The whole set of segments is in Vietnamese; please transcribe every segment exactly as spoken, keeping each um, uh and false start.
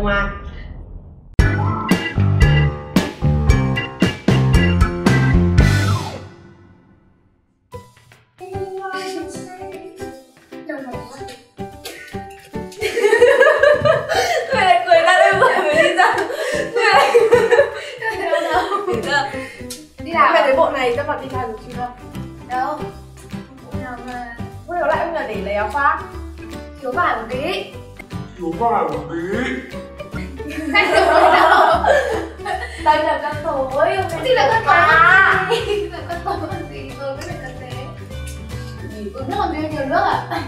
à? Mày lại cười ra đây rồi mới đi ra. Mày lại đâu? Đi làm. Mày thấy bộ này các bạn đi làm được chưa? Đâu. Bộ nào mà quay lại ông là để lấy áo khoác. Thiếu vải một tí. Thiếu vải một tí. Cách được rồi đâu. Đây là cân tối. Gì là cân tối? Là cân tối còn gì? Tôi mới phải cân thế. Uống nước còn nhiều nước à?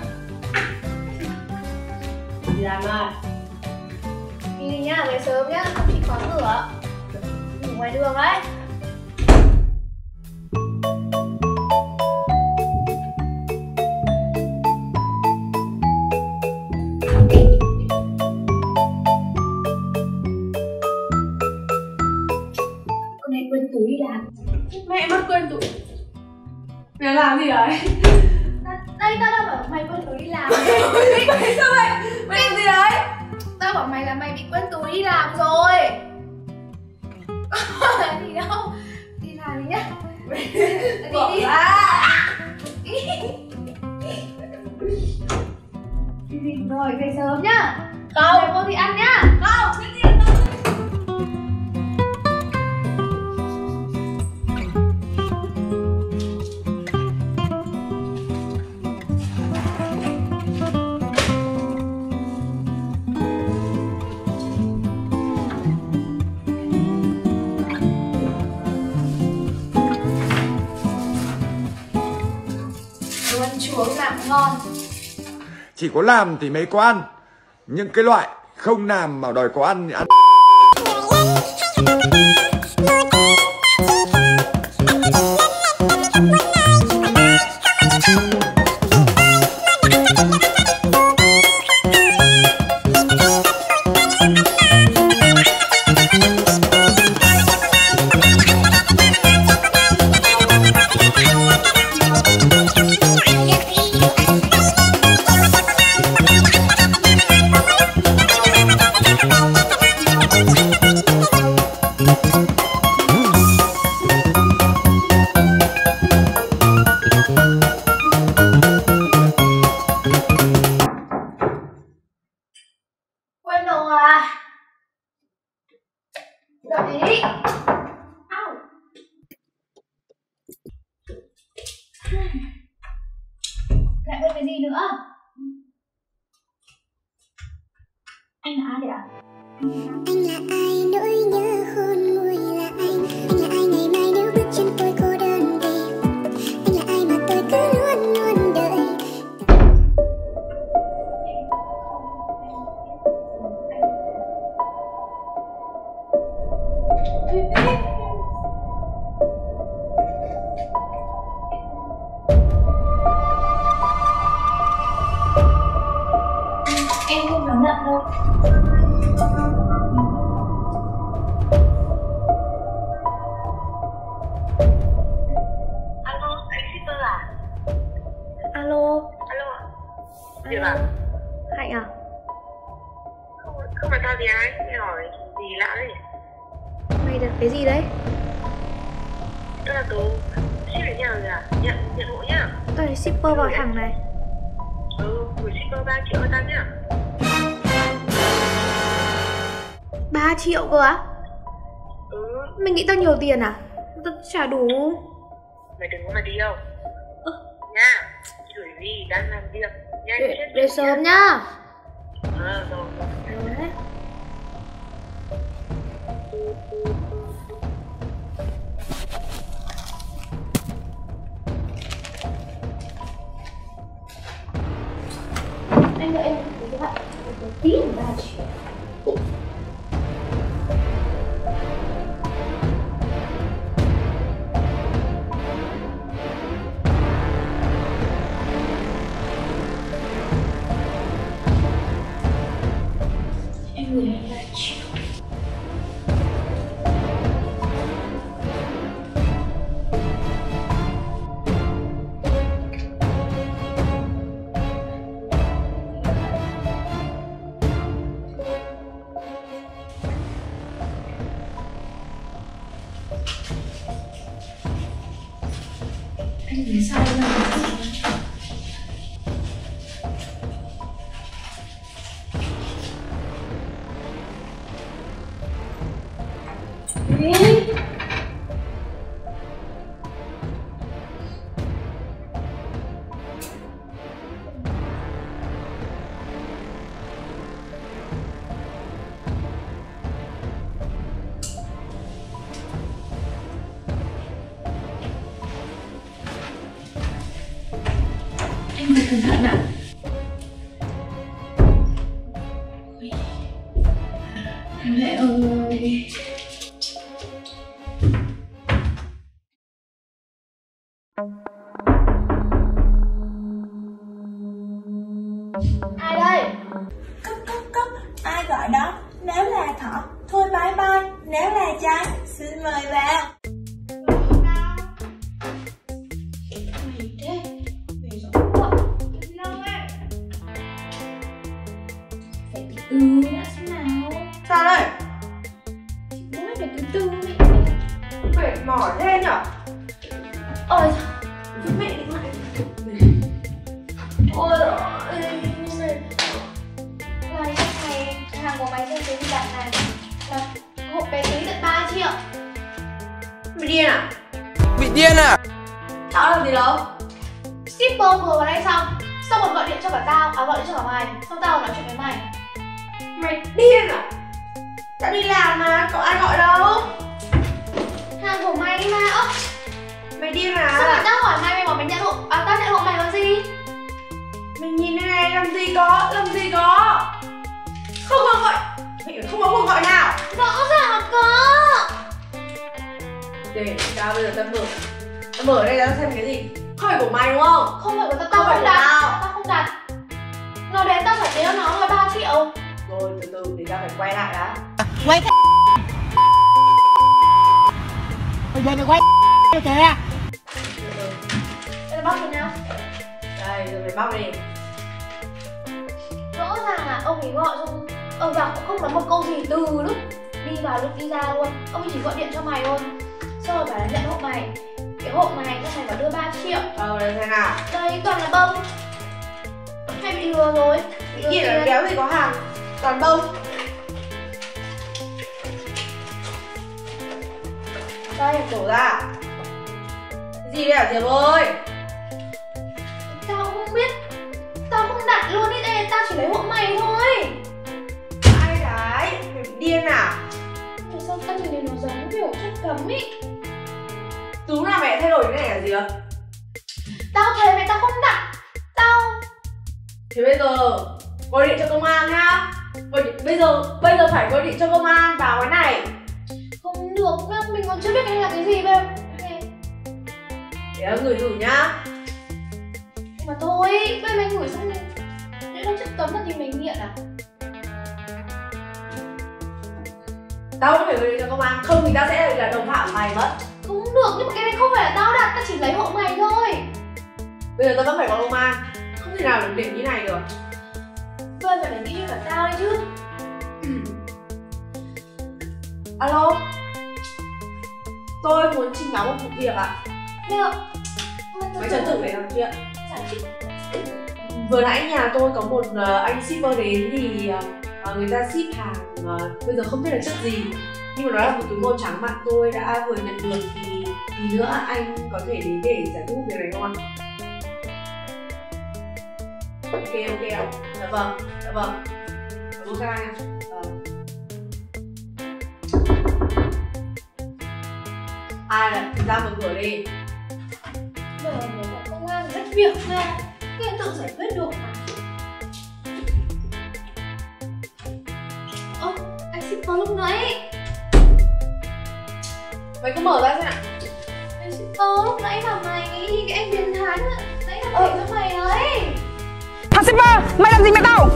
Đi làm à? Đi đi nhá, về sớm nhá, không chỉ khóa cửa. Ngủ ngoài đường đấy. Con này quên túi đi làm. Mẹ mất quên tụi. Mày làm gì đấy? Đây tao đang bảo mày quên túi đi làm. Mày sao mày? Mày làm gì đấy? Tao bảo mày là mày bị quên túi đi làm rồi. Gì đâu. Đi làm đi nhá. Bỏ đi ra. Đi đi rồi về sớm nhá. Không. Về cô thì ăn nhá. Không, cái gì đâu. Đồ ăn chuối làm ngon. Chỉ có làm thì mới có ăn. Những cái loại không làm mà đòi có ăn thì ăn. Quên đồ à? Đợi ý. Au. Lại quên cái gì nữa? Anh là ai đấy ạ? Anh là ai nỗi nhớ khôn nguôi là anh. Anh là ai ngày mai nếu bước chân tôi cô đơn về. Anh là ai mà tôi cứ luôn luôn đợi. Em không dám nhận đâu. Alo, anh shipper à? Alo, Alo ạ? Gì ạ? Hạnh à? Không, không phải tao thì ai? Mày hỏi gì lạ đấy? Mày đặt cái gì đấy? Tức là tớ ship đến nhà rồi à? Nhận, nhận hộ nhá. Tao là shipper vào thẳng này. Ừ, gửi shipper ba triệu cho tao nhá. ba triệu cơ á? Ừ, Mày nghĩ tao nhiều tiền à? Tao trả đủ. mày đừng có mà đi đâu. Ơ. Nha, gửi đi, đang làm việc. Nhanh Về, chết về chết sớm nhá. nhá. Ờ, rồi, rồi. Rồi đấy. Anh đợi em một tí các bạn. Một tí là ba triệu. Em gửi em ba triệu. Anh thấy sao ra anh phải cẩn thận ạ. Mẹ ơi. Ai đây? Cốc cốc cốc, ai gọi đó? Nếu là thỏ, thôi bye bye. Nếu là trai, xin mời vào. Mày thế, mày rõ quá. Lâu ấy. Phải từ từ đã xem nào. Sao đây? Bố mày phải từ từ đi. Mệt mỏi thế nhở? Ôi, giúp mẹ điện thoại. Ôi ôi, mày. Này, này, hàng của mày trên cái đặt này là hộp bé tí tận ba triệu. Mày điên à? Bị điên à? Tao làm gì đâu? Shipper vừa vào đây xong, xong còn gọi điện cho cả tao, à gọi điện cho cả mày, xong tao còn nói chuyện với mày. Mày điên à? Đã đi làm mà, có ai gọi đâu? Hàng của mày mà, ơ, Mày điên sao à? mà tao hỏi mày, mày bảo mày nhận hộ, à tao nhận hộ mày còn gì? Mày nhìn đây này, làm gì có, làm gì có. Không có gọi, mày không có cuộc gọi nào. Rõ ràng là có. Để tao bây giờ tao mở. Tao mở đây tao xem cái gì. Không phải của mày đúng không? Không phải của tao, Không tao phải không của đặt, tao. tao không đặt. Nó đến tao phải tiêu nó là ba triệu. Rồi từ từ để tao phải quay lại đã. Quay cái bây giờ mày quay kìa. Từ từ. Đây là bóc rồi nào. Đây, rồi mày bóc đi. Rõ ràng là ông ấy gọi xong, ông vào cũng không nói một câu gì từ lúc đi vào lúc đi ra luôn. Ông ấy chỉ gọi điện cho mày thôi. Xong rồi bảo là nhận hộ mày. Cái hộ này cho mày bảo đưa ba triệu. Ờ, đây xem nào. Đây toàn là bông. Hay bị lừa rồi. Bị lừa Kia là tiền. kéo gì có hàng. Toàn bông. Đây, đổ ra. Cái gì đây hả Diệp ơi? Tao cũng không biết. Tao không đặt luôn ý, đây tao chỉ lấy hộ mày thôi. Ai đấy? Mày bị điên à? Tại sao tao nhìn thấy nó giống kiểu chất cấm ý. Tú nào mẹ thay đổi cái này hả Diệp? Tao thề mày tao không đặt. Tao Thế bây giờ gọi điện cho công an nhá. Gọi điện, bây giờ bây giờ phải gọi điện cho công an vào cái này. không được, mình còn chưa biết cái này là cái gì bây giờ. Để em gửi thử nhá. Nhưng mà thôi, bây giờ mày gửi xong thì nếu nó chất cấm là thì mình nghiện à? Tao cũng phải gọi điện cho công an, không thì tao sẽ là đồng phạm của mày mất. Không được, nhưng mà cái này không phải là tao đặt, tao chỉ lấy hộ mày thôi. Bây giờ tao vẫn phải gọi công an. Không thể nào được đỉnh như này được. Bây giờ phải nghĩ cho cả tao đấy chứ. Alo. Tôi muốn trình báo một vụ việc ạ. Được. Mày trấn tưởng để làm chuyện. Giải thích. Vừa nãy nhà tôi có một uh, anh shipper đến thì uh, người ta ship hàng uh, bây giờ không biết là chất gì, nhưng mà đó là một túi màu trắng mà tôi đã vừa nhận được. Thì thì nữa anh có thể đến để giải quyết việc này không ạ? Ok ok ạ. Dạ vâng, dạ vâng. Cảm ơn các anh ạ. Vâng. Ai là ra mở cửa đi. Giờ mình gọi công an rất việc mà. Cái này tự giải quyết được mà. Ơ, anh shipper lúc nãy. Mày cứ mở ra xem nào. Anh shipper lúc nãy bảo mày nghĩ cái anh biến thái nữa. Nãy là để cho mày đấy. Thằng shipper, mày làm gì mày tao?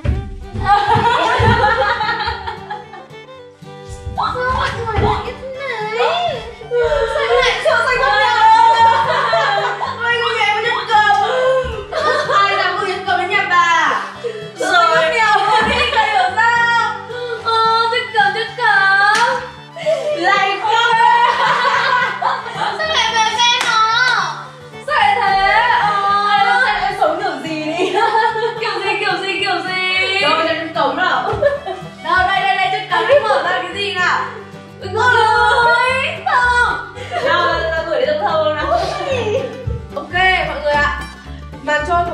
Sao mọi người lại như thế này? Sao lại sao lại không nhận? Mày có nghe có nhắc cầm. Ai làm có nhắc cầm đến nhà bà? Rồi nhiều đi thầy hiểu sao? Ờ, chất cấm, chất cấm. Lại không.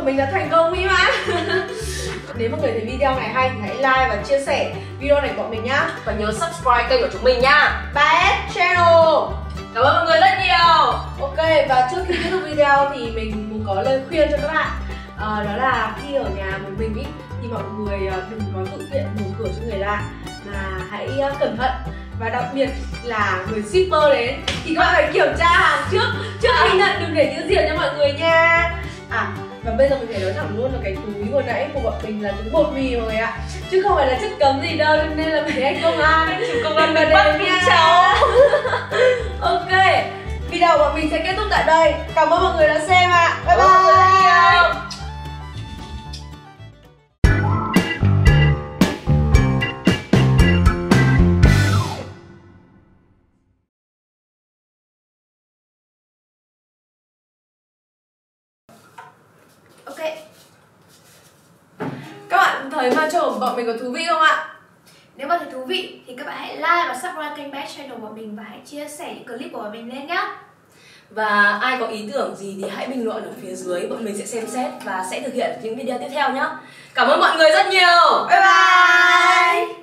mình đã thành công mỹ mãn. Nếu mọi người thấy video này hay thì hãy like và chia sẻ video này của bọn mình nhá. Và nhớ subscribe kênh của chúng mình nha, ba S Channel. Cảm ơn mọi người rất nhiều. Ok, và trước khi kết thúc video thì mình muốn có lời khuyên cho các bạn. à, Đó là khi ở nhà một mình ý, thì mọi người đừng có tự tiện mở cửa cho người lạ, mà hãy cẩn thận. Và đặc biệt là người shipper đến thì các bạn phải kiểm tra hàng trước trước khi nhận, đừng để giữ diện cho mọi người nha. À, và bây giờ mình phải nói thẳng luôn là cái túi vừa nãy của bọn mình là túi bột mì mọi người ạ, chứ không phải là chất cấm gì đâu, nên là mấy anh công an công an vào đây nha cháu. Ok, video của bọn mình sẽ kết thúc tại đây. Cảm ơn mọi người đã xem ạ. Bye bye. Ok. Các bạn thấy mà show của bọn mình có thú vị không ạ? Nếu mà thấy thú vị thì các bạn hãy like và subscribe kênh ba S Channel của bọn mình và hãy chia sẻ những clip của bọn mình lên nhá. Và ai có ý tưởng gì thì hãy bình luận ở phía dưới, bọn mình sẽ xem xét và sẽ thực hiện những video tiếp theo nhé. Cảm ơn mọi người rất nhiều. Bye bye.